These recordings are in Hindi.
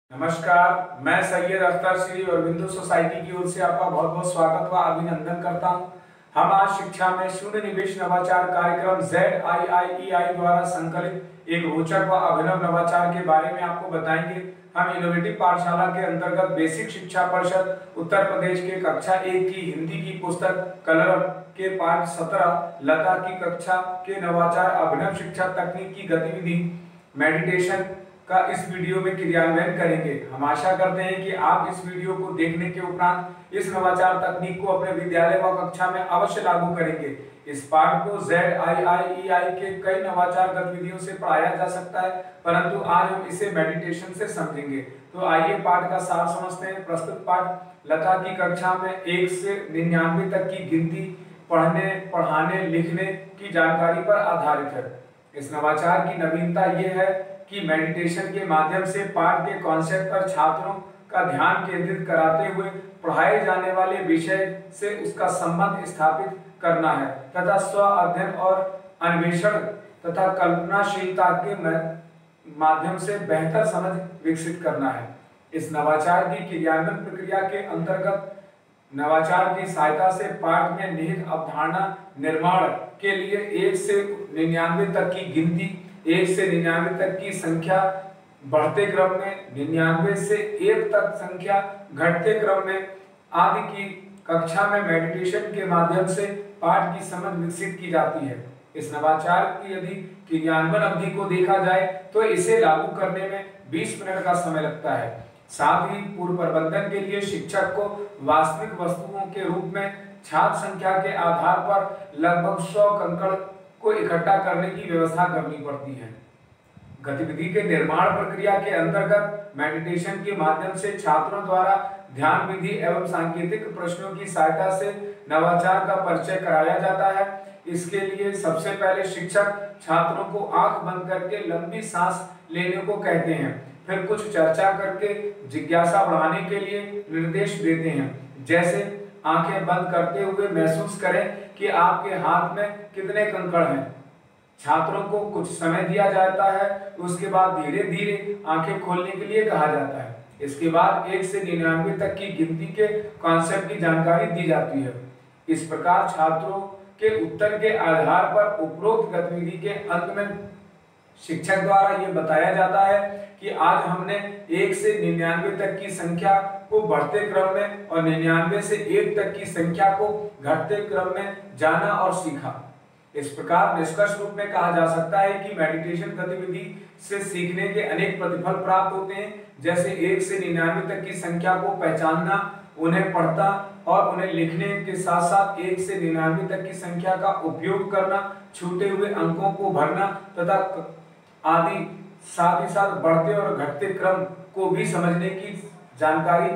नमस्कार, मैं सैयद अख्तर श्री अरविंदो सोसाइटी की ओर से आपका बहुत बहुत स्वागत व अभिनंदन करता हूं। हम आज शिक्षा में शून्य निवेश नवाचार कार्यक्रम ZIIEI द्वारा संकलित एक रोचक व अभिनव नवाचार के बारे में आपको बताएंगे। हम इनोवेटिव पाठशाला के अंतर्गत बेसिक शिक्षा परिषद उत्तर प्रदेश के कक्षा 1 की हिंदी की पुस्तक कलर के पाठ 17 लता की कक्षा के नवाचार अभिनव शिक्षा तकनीक की गतिविधि मेडिटेशन का इस वीडियो में क्रियान्वयन करेंगे। हम आशा करते हैं कि आप इस वीडियो को देखने के उपरांत इस नवाचार तकनीक को अपने विद्यालय व कक्षा में अवश्य लागू करेंगे। इस पाठ को ZIIEI के कई नवाचार गतिविधियों से पढ़ाया जा सकता है, परंतु आज हम इसे मेडिटेशन से समझेंगे। तो आइए पाठ का सार समझते हैं। प्रस्तुत पाठ लता की कक्षा में 1 से 99 तक की गिनती, पढ़ने, पढ़ाने, लिखने की जानकारी पर आधारित है। इस नवाचार की नवीनता यह है कि मेडिटेशन के माध्यम से पाठ के कॉन्सेप्ट पर छात्रों का ध्यान केंद्रित कराते हुए पढ़ाए जाने वाले विषय से उसका संबंध स्थापित करना है तथा स्व अध्ययन और अन्वेषण तथा कल्पनाशीलता के माध्यम से बेहतर समझ विकसित करना है। इस नवाचार की क्रियान्वयन प्रक्रिया के अंतर्गत नवाचार की सहायता से पाठ में निहित अवधारणा निर्माण के लिए 1 से 99 तक की गिनती, 1 से 99 तक की संख्या बढ़ते क्रम में, 99 से 1 तक संख्या घटते क्रम में आदि की कक्षा में मेडिटेशन के माध्यम से पाठ की समझ विकसित की जाती है। इस नवाचार की यदि क्रियान्वयन अवधि को देखा जाए तो इसे लागू करने में 20 मिनट का समय लगता है। साथ ही पूर्व प्रबंधन के लिए शिक्षक को वास्तविक वस्तुओं के रूप में छात्र संख्या के आधार पर लगभग 100 कंकड़ को इकट्ठा करने की व्यवस्था करनी पड़ती है। गतिविधि के निर्माण प्रक्रिया के अंतर्गत मेडिटेशन के माध्यम से छात्रों द्वारा ध्यान विधि एवं सांकेतिक प्रश्नों की सहायता से नवाचार का परिचय कराया जाता है। इसके लिए सबसे पहले शिक्षक छात्रों को आंख बंद करके लंबी सांस लेने को कहते हैं, फिर कुछ चर्चा करके जिज्ञासा बढ़ाने के लिए निर्देश देते हैं। जैसे आंखें बंद करते हुए महसूस करें कि आपके हाथ में कितने कंकड़ हैं। छात्रों को कुछ समय दिया जाता है, उसके बाद धीरे धीरे आंखें खोलने के लिए कहा जाता है। इसके बाद 1 से 99 तक की गिनती के कॉन्सेप्ट की जानकारी दी जाती है। इस प्रकार छात्रों के उत्तर के आधार पर उपरोक्त गतिविधि के अंत में शिक्षक द्वारा ये बताया जाता है कि आज हमने 1 से 99 तक की संख्या को बढ़ते क्रम में और 99 से 1 तक की संख्या को घटते क्रम में जाना और सीखा। इस प्रकार निष्कर्ष रूप में कहा जा सकता है कि मेडिटेशन गतिविधि से सीखने के अनेक प्रतिफल प्राप्त होते हैं, जैसे 1 से 99 तक की संख्या को पहचानना, उन्हें पढ़ता और उन्हें लिखने के साथ साथ 1 से 99 तक की संख्या का उपयोग करना, छूटे हुए अंकों को भरना तथा आदि, साथ ही साथ बढ़ते और घटते क्रम को भी समझने की जानकारी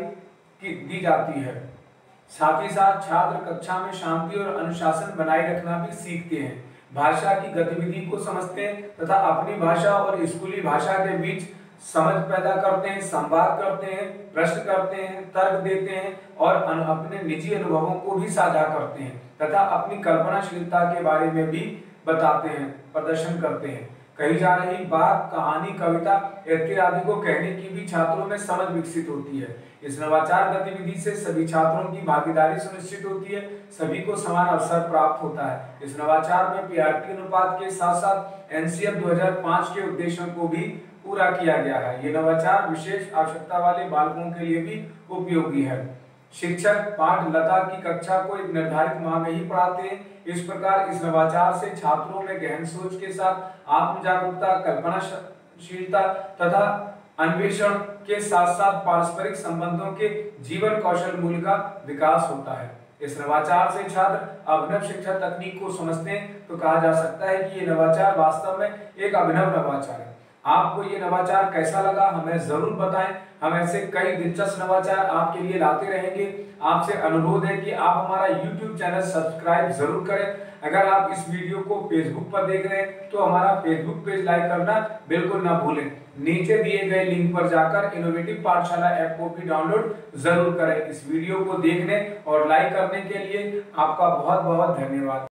दी जाती है। साथ ही साथ छात्र कक्षा में शांति और अनुशासन बनाए रखना भी सीखते हैं, भाषा की गतिविधि को समझते हैं तथा अपनी भाषा और स्कूली भाषा के बीच समझ पैदा करते हैं, संवाद करते हैं, प्रश्न करते हैं, तर्क देते हैं और अपने निजी अनुभवों को भी साझा करते हैं तथा अपनी कल्पनाशीलता के बारे में भी बताते हैं, प्रदर्शन करते हैं। कही जा रही बात, कहानी, कविता इत्यादि को कहने की भी छात्रों में समझ विकसित होती है। इस नवाचार गतिविधि से सभी छात्रों की भागीदारी सुनिश्चित होती है, सभी को समान अवसर प्राप्त होता है। इस नवाचार में PRT अनुपात के साथ साथ NCF 2005 के उद्देश्यों को भी पूरा किया गया है। ये नवाचार विशेष आवश्यकता वाले बालकों के लिए भी उपयोगी है। शिक्षक पाठ लता की कक्षा को एक निर्धारित माह में ही पढ़ाते हैं। इस प्रकार इस नवाचार से छात्रों में गहन सोच के साथ आत्म जागरूकता, कल्पनाशीलता तथा अन्वेषण के साथ साथ पारस्परिक संबंधों के जीवन कौशल मूल्य का विकास होता है। इस नवाचार से छात्र अभिनव शिक्षा तकनीक को समझते हैं तो कहा जा सकता है कि ये नवाचार वास्तव में एक अभिनव नवाचार है। आपको ये नवाचार कैसा लगा हमें जरूर बताएं। हम ऐसे कई दिलचस्प नवाचार आपके लिए लाते रहेंगे। आपसे अनुरोध है कि आप हमारा YouTube चैनल सब्सक्राइब जरूर करें। अगर आप इस वीडियो को Facebook पर देख रहे हैं तो हमारा Facebook पेज लाइक करना बिल्कुल ना भूलें। नीचे दिए गए लिंक पर जाकर इनोवेटिव पाठशाला ऐप को भी डाउनलोड जरूर करें। इस वीडियो को देखने और लाइक करने के लिए आपका बहुत बहुत धन्यवाद।